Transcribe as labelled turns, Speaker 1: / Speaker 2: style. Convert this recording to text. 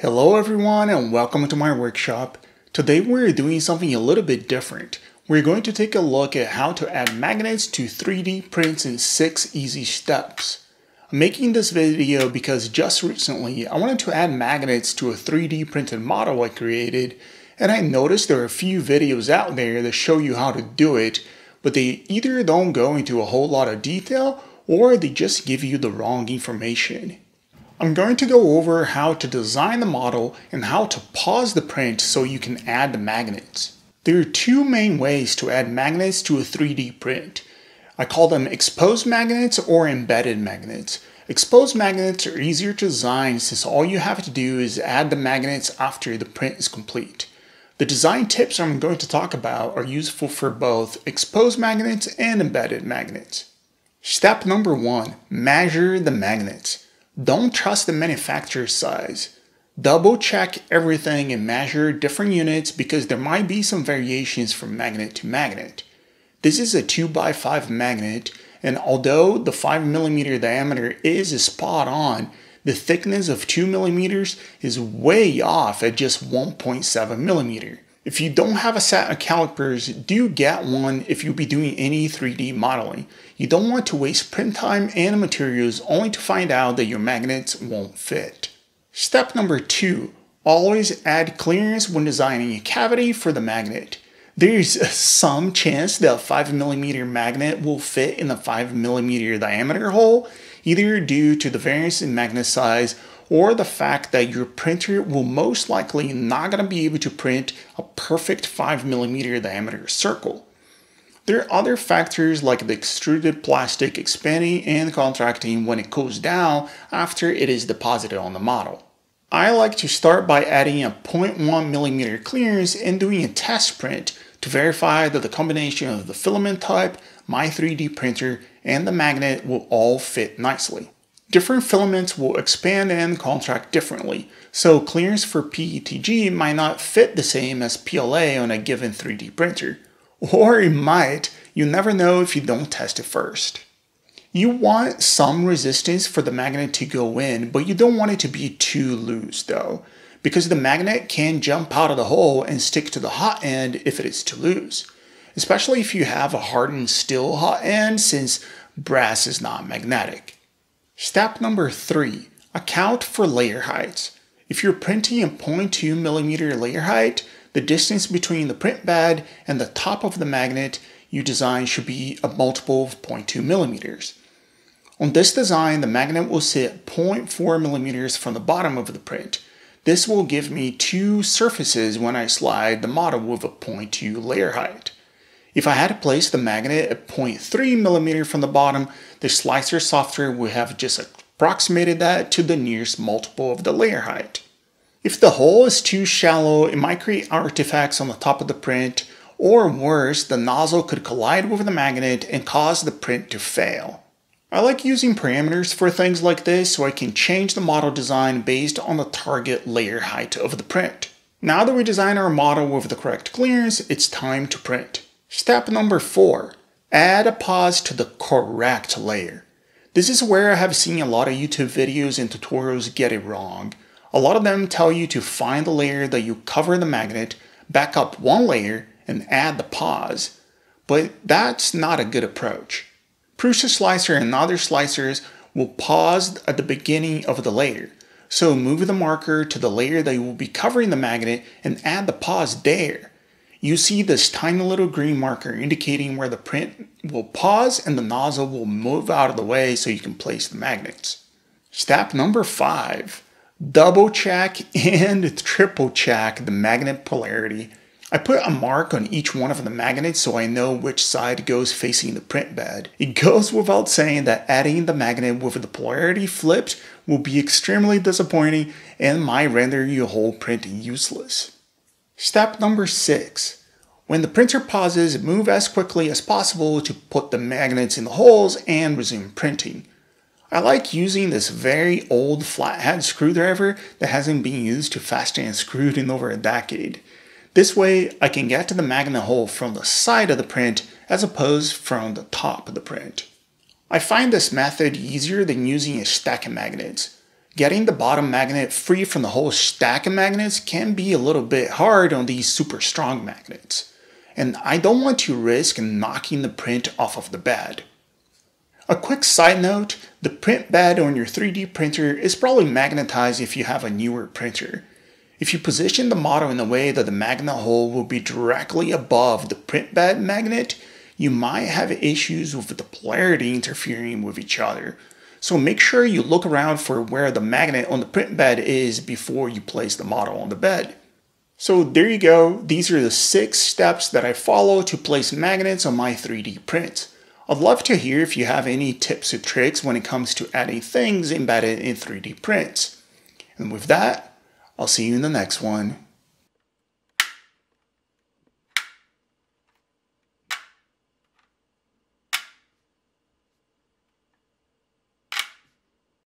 Speaker 1: Hello everyone and welcome to my workshop. Today we're doing something a little bit different. We're going to take a look at how to add magnets to 3D prints in 6 easy steps. I'm making this video because just recently I wanted to add magnets to a 3D printed model I created, and I noticed there are a few videos out there that show you how to do it, but they either don't go into a whole lot of detail or they just give you the wrong information. I'm going to go over how to design the model and how to pause the print so you can add the magnets. There are two main ways to add magnets to a 3D print. I call them exposed magnets or embedded magnets. Exposed magnets are easier to design since all you have to do is add the magnets after the print is complete. The design tips I'm going to talk about are useful for both exposed magnets and embedded magnets. Step number 1, measure the magnets. Don't trust the manufacturer's size. Double check everything and measure different units because there might be some variations from magnet to magnet. This is a 2x5 magnet, and although the 5mm diameter is spot on, the thickness of 2mm is way off at just 1.7mm. If you don't have a set of calipers, do get one if you'll be doing any 3D modeling. You don't want to waste print time and materials only to find out that your magnets won't fit. Step number 2, always add clearance when designing a cavity for the magnet. There's some chance that a 5mm magnet will fit in a 5mm diameter hole, either due to the variance in magnet size or the fact that your printer will most likely not going to be able to print a perfect 5mm diameter circle. There are other factors like the extruded plastic expanding and contracting when it cools down after it is deposited on the model. I like to start by adding a 0.1mm clearance and doing a test print to verify that the combination of the filament type, my 3D printer, and the magnet will all fit nicely. Different filaments will expand and contract differently, so clearance for PETG might not fit the same as PLA on a given 3D printer. Or it might, you never know if you don't test it first. You want some resistance for the magnet to go in, but you don't want it to be too loose though, because the magnet can jump out of the hole and stick to the hot end if it is too loose, especially if you have a hardened steel hot end since brass is not magnetic. Step number 3, account for layer heights. If you're printing a 0.2mm layer height, the distance between the print bed and the top of the magnet you design should be a multiple of 0.2mm. On this design, the magnet will sit 0.4mm from the bottom of the print. This will give me 2 surfaces when I slide the model with a 0.2 layer height. If I had to place the magnet at 0.3mm from the bottom, the slicer software would have just approximated that to the nearest multiple of the layer height. If the hole is too shallow, it might create artifacts on the top of the print, or worse, the nozzle could collide with the magnet and cause the print to fail. I like using parameters for things like this so I can change the model design based on the target layer height of the print. Now that we design our model with the correct clearance, it's time to print. Step number 4, add a pause to the correct layer. This is where I have seen a lot of YouTube videos and tutorials get it wrong. A lot of them tell you to find the layer that you cover the magnet, back up one layer, and add the pause. But that's not a good approach. Prusa Slicer and other slicers will pause at the beginning of the layer. So move the marker to the layer that you will be covering the magnet and add the pause there. You see this tiny little green marker indicating where the print will pause and the nozzle will move out of the way so you can place the magnets. Step number 5, double check and triple check the magnet polarity. I put a mark on each one of the magnets so I know which side goes facing the print bed. It goes without saying that adding the magnet with the polarity flipped will be extremely disappointing and might render your whole print useless. Step number 6. When the printer pauses, move as quickly as possible to put the magnets in the holes and resume printing. I like using this very old flathead screwdriver that hasn't been used to fasten and screwed in over a decade. This way I can get to the magnet hole from the side of the print as opposed from the top of the print. I find this method easier than using a stack of magnets. Getting the bottom magnet free from the whole stack of magnets can be a little bit hard on these super strong magnets, and I don't want to risk knocking the print off of the bed. A quick side note, the print bed on your 3D printer is probably magnetized if you have a newer printer. If you position the model in a way that the magnet hole will be directly above the print bed magnet, you might have issues with the polarity interfering with each other. So make sure you look around for where the magnet on the print bed is before you place the model on the bed. So there you go, these are the 6 steps that I follow to place magnets on my 3D prints. I'd love to hear if you have any tips or tricks when it comes to adding things embedded in 3D prints. And with that, I'll see you in the next one.